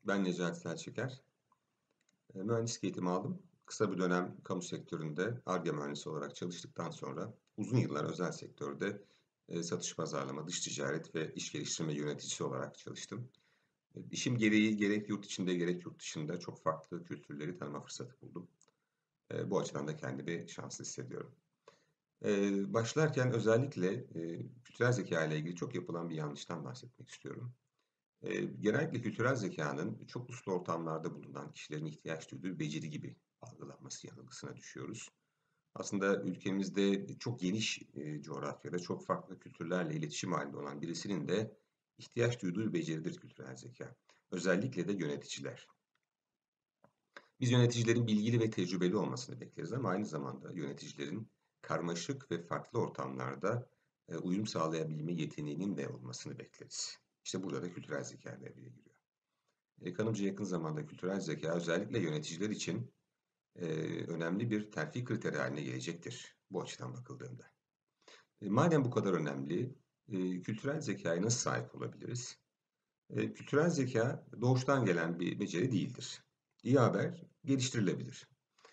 Ben Necati Selçeker. Mühendislik eğitimi aldım. Kısa bir dönem kamu sektöründe Ar-Ge mühendisi olarak çalıştıktan sonra uzun yıllar özel sektörde satış pazarlama, dış ticaret ve iş geliştirme yöneticisi olarak çalıştım. İşim gereği gerek yurt içinde gerek yurt dışında çok farklı kültürleri tanıma fırsatı buldum. Bu açıdan da kendimi şanslı hissediyorum. Başlarken özellikle kültürel zeka ile ilgili çok yapılan bir yanlıştan bahsetmek istiyorum. Genellikle kültürel zekanın çok üstü ortamlarda bulunan kişilerin ihtiyaç duyduğu bir beceri gibi algılanması yanılgısına düşüyoruz. Aslında ülkemizde çok geniş coğrafyada çok farklı kültürlerle iletişim halinde olan birisinin de ihtiyaç duyduğu bir beceridir kültürel zeka. Özellikle de yöneticiler. Biz yöneticilerin bilgili ve tecrübeli olmasını bekleriz ama aynı zamanda yöneticilerin karmaşık ve farklı ortamlarda uyum sağlayabilme yeteneğinin de olmasını bekleriz. İşte burada da kültürel zeka devreye giriyor. Kanımca yakın zamanda kültürel zeka özellikle yöneticiler için önemli bir terfi kriteri haline gelecektir bu açıdan bakıldığında. Madem bu kadar önemli, kültürel zekaya nasıl sahip olabiliriz? Kültürel zeka doğuştan gelen bir beceri değildir. İyi haber, geliştirilebilir.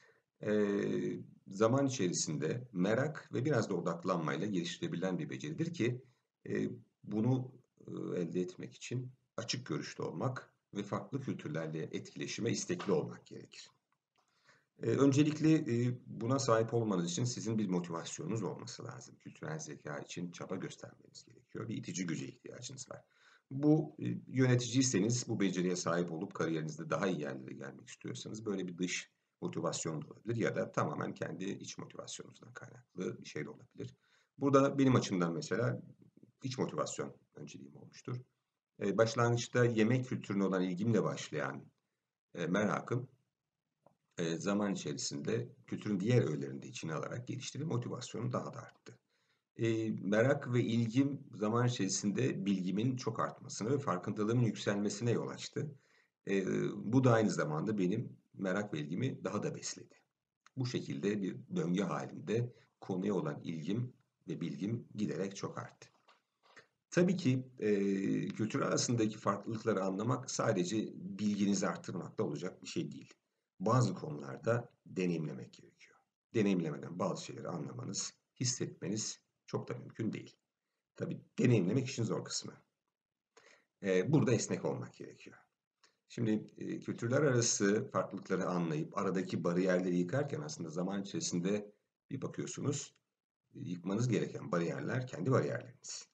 Zaman içerisinde merak ve biraz da odaklanmayla geliştirebilen bir beceridir ki bunu elde etmek için açık görüşlü olmak ve farklı kültürlerle etkileşime istekli olmak gerekir. Öncelikle buna sahip olmanız için sizin bir motivasyonunuz olması lazım. Kültürel zeka için çaba göstermeniz gerekiyor. Bir itici güce ihtiyacınız var. Bu yöneticiyseniz bu beceriye sahip olup kariyerinizde daha iyi yerlere gelmek istiyorsanız böyle bir dış motivasyon da olabilir ya da tamamen kendi iç motivasyonunuzdan kaynaklı bir şey de olabilir. Burada benim açımdan mesela iç motivasyon önceliğim olmuştur. Başlangıçta yemek kültürüne olan ilgimle başlayan merakım zaman içerisinde kültürün diğer öğelerini de içine alarak geliştirip motivasyonum daha da arttı. Merak ve ilgim zaman içerisinde bilgimin çok artmasına ve farkındalığımın yükselmesine yol açtı. Bu da aynı zamanda benim merak ve ilgimi daha da besledi. Bu şekilde bir döngü halinde konuya olan ilgim ve bilgim giderek çok arttı. Tabii ki kültürler arasındaki farklılıkları anlamak sadece bilginizi artırmakta olacak bir şey değil. Bazı konularda deneyimlemek gerekiyor. Deneyimlemeden bazı şeyleri anlamanız, hissetmeniz çok da mümkün değil. Tabii deneyimlemek işin zor kısmı. Burada esnek olmak gerekiyor. Şimdi kültürler arası farklılıkları anlayıp aradaki bariyerleri yıkarken aslında zaman içerisinde bir bakıyorsunuz yıkmanız gereken bariyerler kendi bariyerleriniz.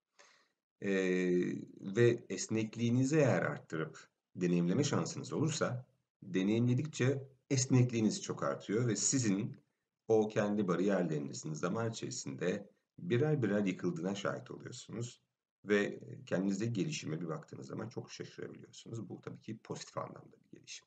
Ve esnekliğinizi eğer arttırıp deneyimleme şansınız olursa deneyimledikçe esnekliğiniz çok artıyor ve sizin o kendi bariyerlerinizin zaman içerisinde birer birer yıkıldığına şahit oluyorsunuz ve kendinizdeki gelişime bir baktığınız zaman çok şaşırabiliyorsunuz. Bu tabii ki pozitif anlamda bir gelişim.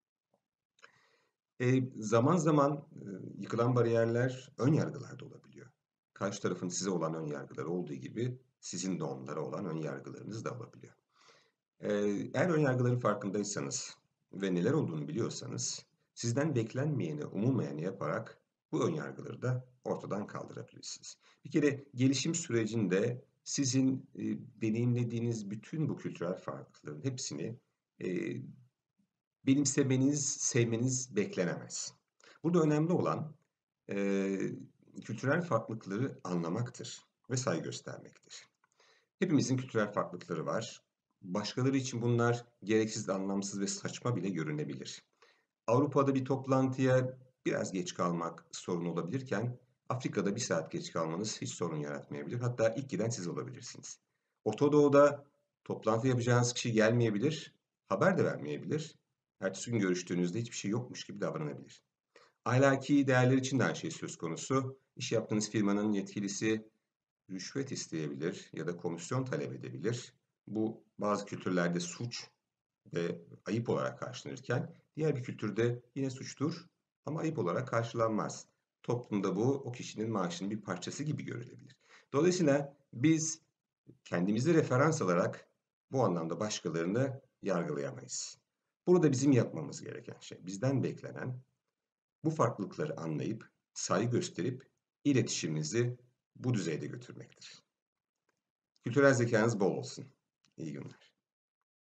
Zaman zaman yıkılan bariyerler ön yargılar da olabiliyor. Karşı tarafın size olan ön yargıları olduğu gibi sizin de onlara olan ön yargılarınız da olabiliyor. Eğer ön yargıların farkındaysanız ve neler olduğunu biliyorsanız sizden beklenmeyeni, umulmayanı yaparak bu ön yargıları da ortadan kaldırabilirsiniz. Bir kere gelişim sürecinde sizin deneyimlediğiniz bütün bu kültürel farklılıkların hepsini benimsemeniz, sevmeniz beklenemez. Burada önemli olan kültürel farklılıkları anlamaktır ve saygı göstermektir. Hepimizin kültürel farklılıkları var. Başkaları için bunlar gereksiz, anlamsız ve saçma bile görünebilir. Avrupa'da bir toplantıya biraz geç kalmak sorun olabilirken Afrika'da bir saat geç kalmanız hiç sorun yaratmayabilir. Hatta ilk giden siz olabilirsiniz. Orta Doğu'da toplantı yapacağınız kişi gelmeyebilir, haber de vermeyebilir. Ertesi gün görüştüğünüzde hiçbir şey yokmuş gibi davranabilir. Ahlaki değerler için de aynı şey söz konusu. İş yaptığınız firmanın yetkilisi rüşvet isteyebilir ya da komisyon talep edebilir. Bu bazı kültürlerde suç ve ayıp olarak karşılanırken diğer bir kültürde yine suçtur ama ayıp olarak karşılanmaz. Toplumda bu o kişinin maaşının bir parçası gibi görülebilir. Dolayısıyla biz kendimizi referans alarak bu anlamda başkalarını yargılayamayız. Burada bizim yapmamız gereken şey, bizden beklenen bu farklılıkları anlayıp, saygı gösterip iletişimimizi bu düzeyde götürmektir. Kültürel zekanız bol olsun. İyi günler.